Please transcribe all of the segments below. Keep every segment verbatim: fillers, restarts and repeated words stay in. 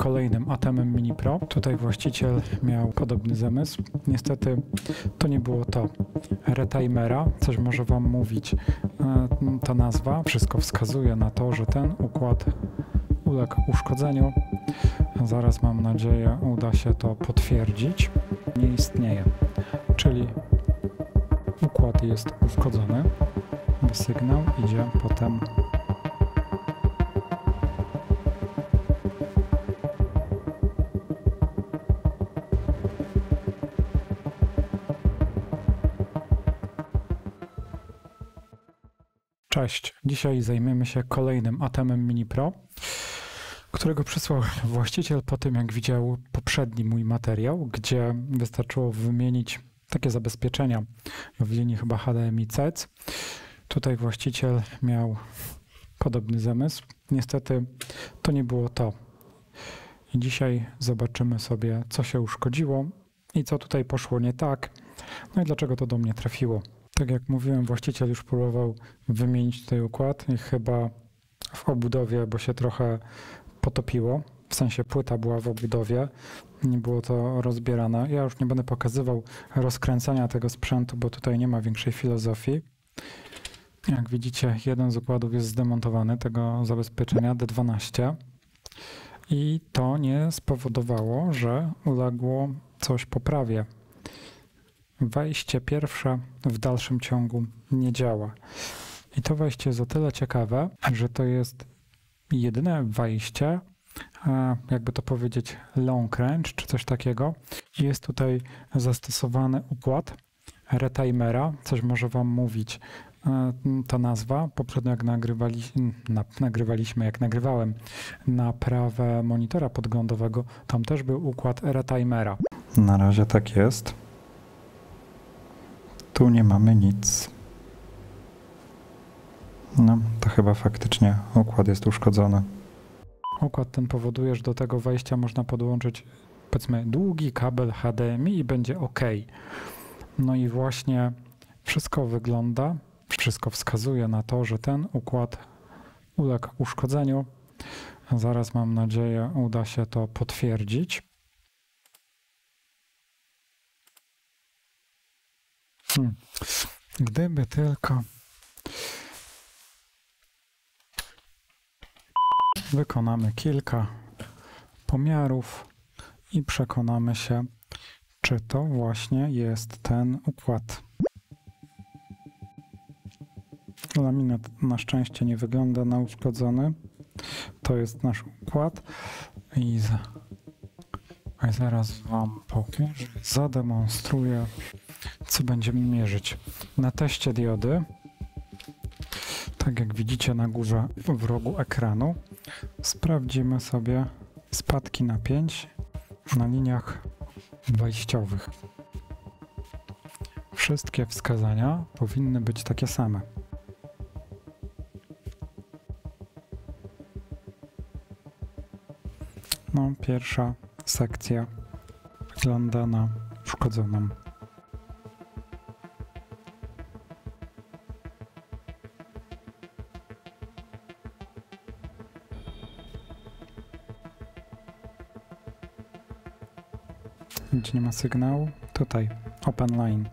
kolejnym Atemem Mini Pro. Tutaj właściciel miał podobny zamysł. Niestety to nie było to. Retimera, coś może Wam mówić ta nazwa. Wszystko wskazuje na to, że ten układ uległ uszkodzeniu. Zaraz, mam nadzieję, uda się to potwierdzić. Nie istnieje. Czyli układ jest uszkodzony, bo sygnał idzie potem Cześć, dzisiaj zajmiemy się kolejnym Atemem Mini Pro, którego przysłał właściciel po tym, jak widział poprzedni mój materiał, gdzie wystarczyło wymienić takie zabezpieczenia w linii chyba H D M I C E C. Tutaj właściciel miał podobny zamysł. Niestety to nie było to. I dzisiaj zobaczymy sobie, co się uszkodziło i co tutaj poszło nie tak, no i dlaczego to do mnie trafiło. Tak jak mówiłem, właściciel już próbował wymienić tutaj układ i chyba w obudowie, bo się trochę potopiło, w sensie płyta była w obudowie, nie było to rozbierane. Ja już nie będę pokazywał rozkręcania tego sprzętu, bo tutaj nie ma większej filozofii. Jak widzicie, jeden z układów jest zdemontowany, tego zabezpieczenia D dwanaście, i to nie spowodowało, że uległo coś poprawie. Wejście pierwsze w dalszym ciągu nie działa. I to wejście jest o tyle ciekawe, że to jest jedyne wejście, jakby to powiedzieć, long range czy coś takiego. Jest tutaj zastosowany układ retimera, coś może Wam mówić ta nazwa. Poprzednio jak nagrywali, na, nagrywaliśmy, jak nagrywałem naprawę monitora podglądowego, tam też był układ retimera. Na razie tak jest. Tu nie mamy nic. No, to chyba faktycznie układ jest uszkodzony. Układ ten powoduje, że do tego wejścia można podłączyć, powiedzmy, długi kabel H D M I i będzie OK. No i właśnie wszystko wygląda, wszystko wskazuje na to, że ten układ uległ uszkodzeniu. Zaraz, mam nadzieję, uda się to potwierdzić. Hmm. Gdyby tylko wykonamy kilka pomiarów i przekonamy się, czy to właśnie jest ten układ. Laminat na szczęście nie wygląda na uszkodzony. To jest nasz układ i za... zaraz Wam pokażę, zademonstruję, co będziemy mierzyć. Na teście diody, tak jak widzicie na górze w rogu ekranu, sprawdzimy sobie spadki napięć na liniach wejściowych. Wszystkie wskazania powinny być takie same. No, pierwsza sekcja wygląda na uszkodzoną. Gdzie nie ma sygnału? Tutaj, open line.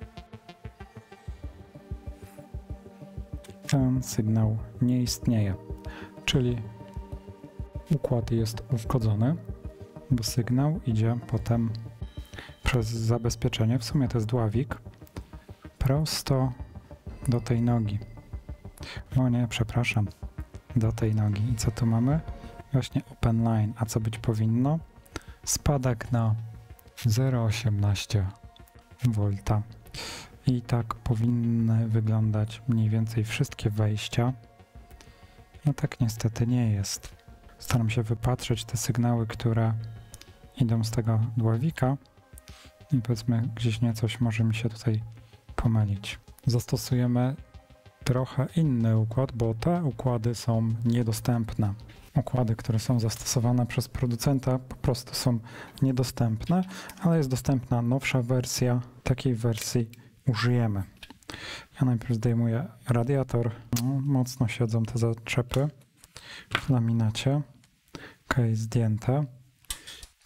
Ten sygnał nie istnieje, czyli układ jest uszkodzony, bo sygnał idzie potem przez zabezpieczenie, w sumie to jest dławik, prosto do tej nogi. O nie, przepraszam, do tej nogi. I co tu mamy? Właśnie open line. A co być powinno? Spadek na zero przecinek osiemnaście wolta. I tak powinny wyglądać mniej więcej wszystkie wejścia. No tak niestety nie jest. Staram się wypatrzeć te sygnały, które idą z tego dławika i powiedzmy gdzieś niecoś może mi się tutaj pomylić. Zastosujemy trochę inny układ, bo te układy są niedostępne. Układy, które są zastosowane przez producenta, po prostu są niedostępne, ale jest dostępna nowsza wersja. Takiej wersji użyjemy. Ja najpierw zdejmuję radiator. No, mocno siedzą te zaczepy w laminacie. Ok, zdjęte.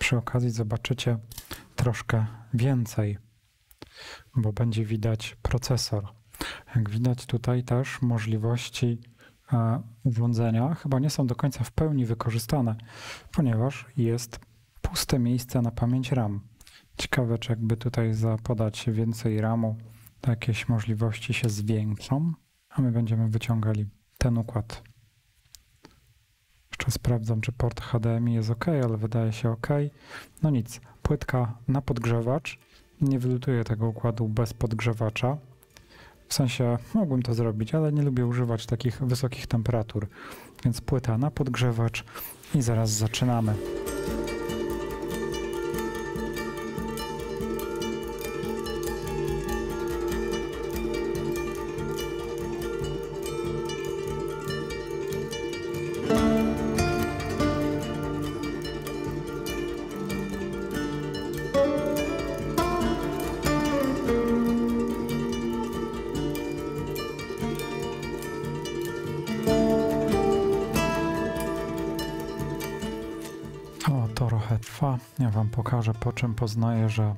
Przy okazji zobaczycie troszkę więcej, bo będzie widać procesor. Jak widać tutaj też możliwości e, urządzenia chyba nie są do końca w pełni wykorzystane, ponieważ jest puste miejsce na pamięć RAM. Ciekawe, czy jakby tutaj zapodać więcej ramu, to jakieś możliwości się zwiększą, a my będziemy wyciągali ten układ. Jeszcze sprawdzam, czy port H D M I jest ok, ale wydaje się ok. No nic, płytka na podgrzewacz. Nie wylutuję tego układu bez podgrzewacza. W sensie mógłbym to zrobić, ale nie lubię używać takich wysokich temperatur. Więc płyta na podgrzewacz i zaraz zaczynamy. O, to trochę trwa. Ja wam pokażę, po czym poznaję, że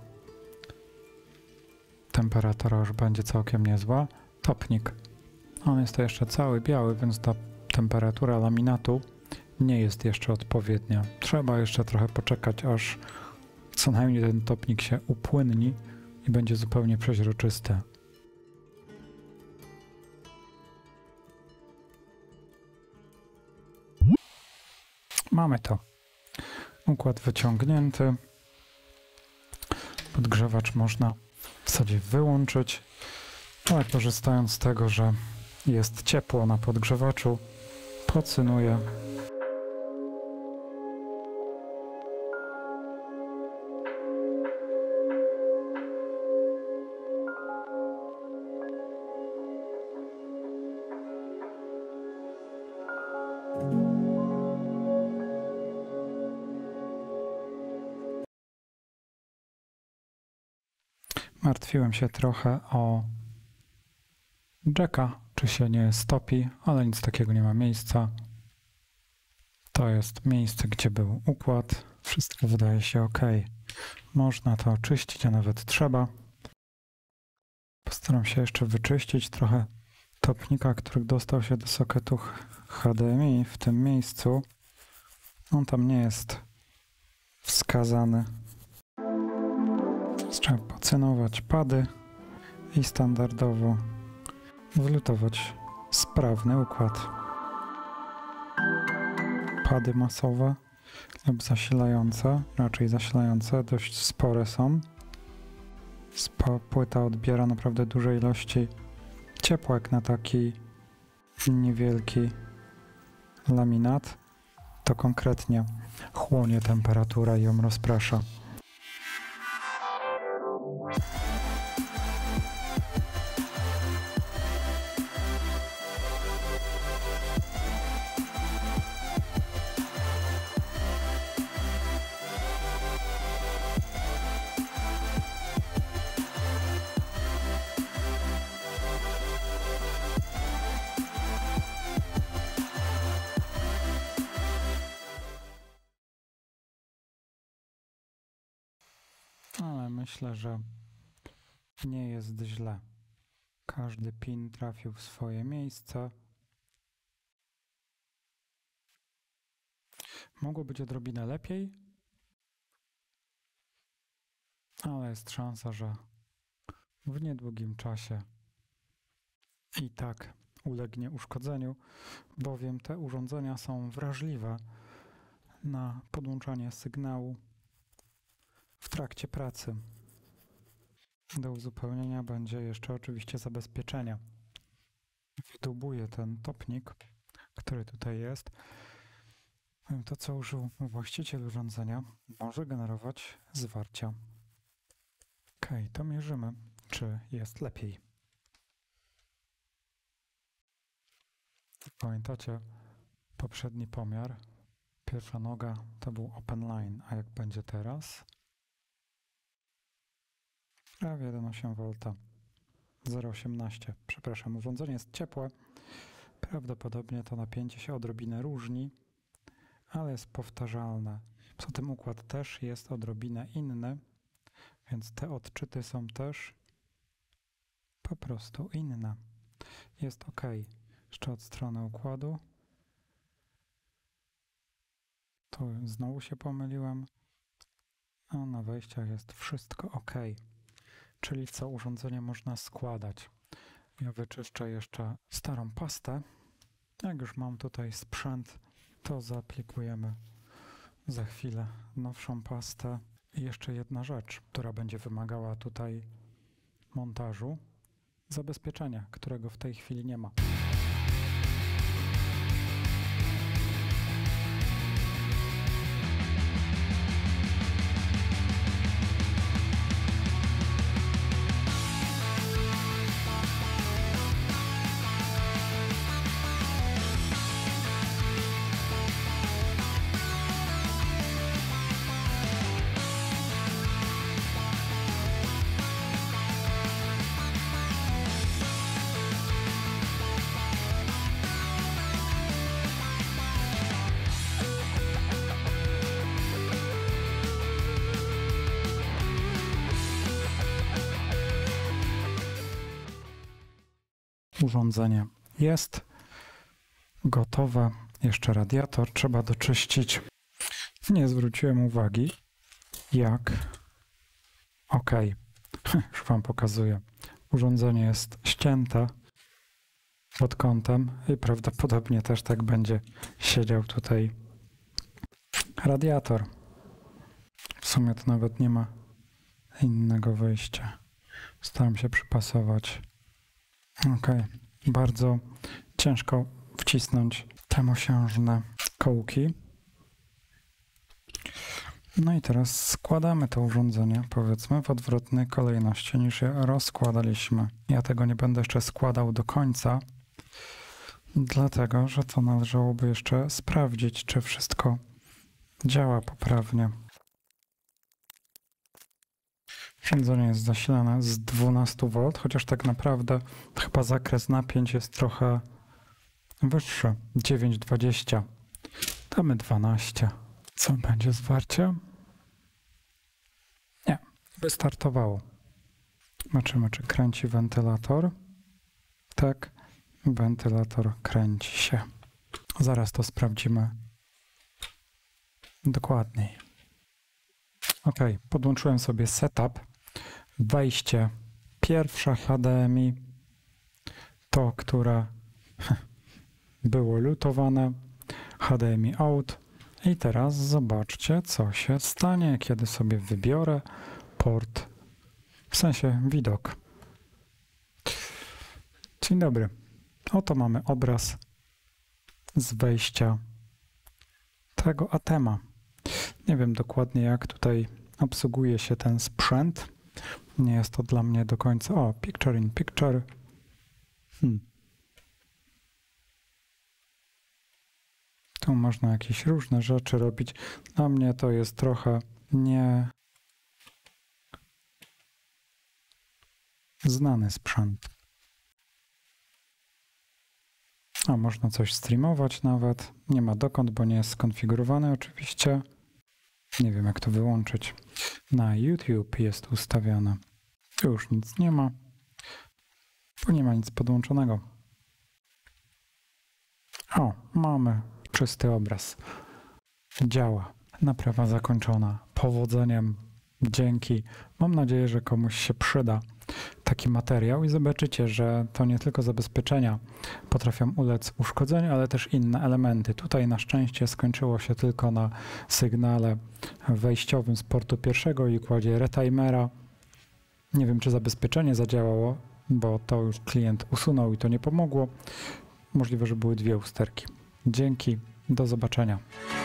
temperatura już będzie całkiem niezła. Topnik. On jest to jeszcze cały biały, więc ta temperatura laminatu nie jest jeszcze odpowiednia. Trzeba jeszcze trochę poczekać, aż co najmniej ten topnik się upłynni i będzie zupełnie przeźroczysty. Mamy to. Układ wyciągnięty. Podgrzewacz można w zasadzie wyłączyć, ale korzystając z tego, że jest ciepło na podgrzewaczu, pocynuję. Martwiłem się trochę o jacka, czy się nie stopi, ale nic takiego nie ma miejsca. To jest miejsce, gdzie był układ. Wszystko wydaje się ok. Można to oczyścić, a nawet trzeba. Postaram się jeszcze wyczyścić trochę topnika, który dostał się do sokietu H D M I w tym miejscu. On tam nie jest wskazany. Trzeba pocynować pady i standardowo wylutować sprawny układ. Pady masowe lub zasilające, raczej zasilające, dość spore są. Spo, płyta odbiera naprawdę duże ilości ciepła jak na taki niewielki laminat. To konkretnie chłonie temperatura i ją rozprasza. Ale myślę, że nie jest źle. Każdy pin trafił w swoje miejsce. Mogło być odrobinę lepiej, ale jest szansa, że w niedługim czasie i tak ulegnie uszkodzeniu, bowiem te urządzenia są wrażliwe na podłączanie sygnału w trakcie pracy. Do uzupełnienia będzie jeszcze oczywiście zabezpieczenie. Wydubuję ten topnik, który tutaj jest. To, co użył właściciel urządzenia, może generować zwarcia. Ok, to mierzymy, czy jest lepiej. Pamiętacie poprzedni pomiar? Pierwsza noga to był open line, a jak będzie teraz? Prawie jeden przecinek osiem wolta, zero przecinek osiemnaście. Przepraszam, urządzenie jest ciepłe. Prawdopodobnie to napięcie się odrobinę różni, ale jest powtarzalne. Poza tym układ też jest odrobinę inny, więc te odczyty są też po prostu inne. Jest ok. Jeszcze od strony układu. Tu znowu się pomyliłem. A na wejściach jest wszystko ok. Czyli co urządzenie można składać. Ja wyczyszczę jeszcze starą pastę. Jak już mam tutaj sprzęt, to zaaplikujemy za chwilę nowszą pastę. I jeszcze jedna rzecz, która będzie wymagała tutaj montażu. Zabezpieczenia, którego w tej chwili nie ma. Urządzenie jest gotowe. Jeszcze radiator trzeba doczyścić. Nie zwróciłem uwagi, jak... OK. Już wam pokazuję. Urządzenie jest ścięte pod kątem i prawdopodobnie też tak będzie siedział tutaj radiator. W sumie to nawet nie ma innego wyjścia. Staram się przypasować. Ok, bardzo ciężko wcisnąć te mosiężne kołki. No i teraz składamy to urządzenie, powiedzmy, w odwrotnej kolejności niż je rozkładaliśmy. Ja tego nie będę jeszcze składał do końca, dlatego że to należałoby jeszcze sprawdzić, czy wszystko działa poprawnie. Urządzenie jest zasilane z dwunastu wolt, chociaż tak naprawdę chyba zakres napięć jest trochę wyższy. dziewięć dwadzieścia. Damy dwanaście. Co będzie zwarcie? Nie, wystartowało. Zobaczymy, czy kręci wentylator. Tak, wentylator kręci się. Zaraz to sprawdzimy dokładniej. Ok, podłączyłem sobie setup. Wejście pierwsze H D M I, to, które było lutowane, H D M I out. I teraz zobaczcie, co się stanie, kiedy sobie wybiorę port, w sensie widok. Dzień dobry. Oto mamy obraz z wejścia tego Atema. Nie wiem dokładnie, jak tutaj obsługuje się ten sprzęt. Nie jest to dla mnie do końca... O, picture in picture. Hmm. Tu można jakieś różne rzeczy robić. Dla mnie to jest trochę nie... znany sprzęt. A można coś streamować nawet. Nie ma dokąd, bo nie jest skonfigurowany oczywiście. Nie wiem, jak to wyłączyć. Na YouTube jest ustawione. Tu już nic nie ma, bo nie ma nic podłączonego. O, mamy czysty obraz. Działa. Naprawa zakończona. Powodzeniem. Dzięki. Mam nadzieję, że komuś się przyda taki materiał i zobaczycie, że to nie tylko zabezpieczenia potrafią ulec uszkodzeniu, ale też inne elementy. Tutaj na szczęście skończyło się tylko na sygnale wejściowym z portu pierwszego i układzie retimera. Nie wiem, czy zabezpieczenie zadziałało, bo to już klient usunął i to nie pomogło. Możliwe, że były dwie usterki. Dzięki, do zobaczenia.